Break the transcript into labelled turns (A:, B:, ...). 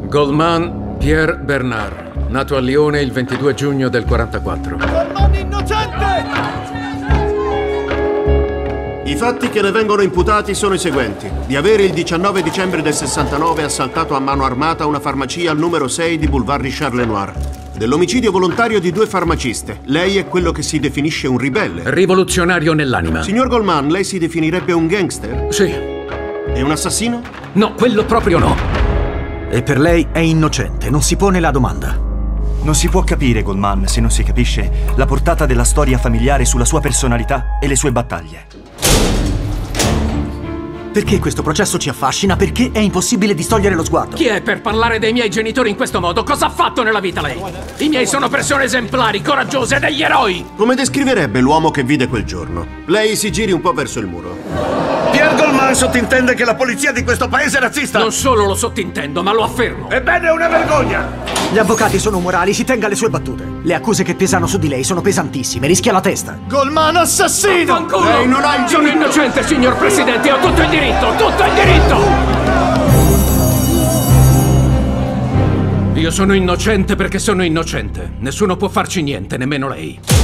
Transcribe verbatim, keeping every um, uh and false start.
A: Goldman Pierre Bernard, nato a Lione il ventidue giugno del quarantaquattro.
B: Goldman innocente!
C: I fatti che le vengono imputati sono i seguenti. Di avere il diciannove dicembre del sessantanove assaltato a mano armata una farmacia al numero sei di Boulevard Richard Lenoir. Dell'omicidio volontario di due farmaciste. Lei è quello che si definisce un ribelle.
A: Rivoluzionario nell'anima.
C: Signor Goldman, lei si definirebbe un gangster?
A: Sì.
C: E un assassino?
A: No, quello proprio no.
D: E per lei è innocente, non si pone la domanda.
E: Non si può capire, Goldman, se non si capisce la portata della storia familiare sulla sua personalità e le sue battaglie.
D: Perché questo processo ci affascina? Perché è impossibile distogliere lo sguardo.
A: Chi è per parlare dei miei genitori in questo modo? Cosa ha fatto nella vita lei? I miei sono persone esemplari, coraggiose, degli eroi!
C: Come descriverebbe l'uomo che vide quel giorno? Lei si giri un po' verso il muro.
F: Pierre Goldman sottintende che la polizia di questo paese è razzista!
A: Non solo lo sottintendo, ma lo affermo!
F: Ebbene, è una vergogna!
D: Gli avvocati sono umorali, si tenga alle sue battute. Le accuse che pesano su di lei sono pesantissime, rischia la testa.
B: Goldman assassino!
A: Fanculo!
C: Lei non ha il
A: Sono
C: diritto!
A: innocente, signor Presidente, ho tutto il diritto, tutto il diritto! Io sono innocente perché sono innocente. Nessuno può farci niente, nemmeno lei.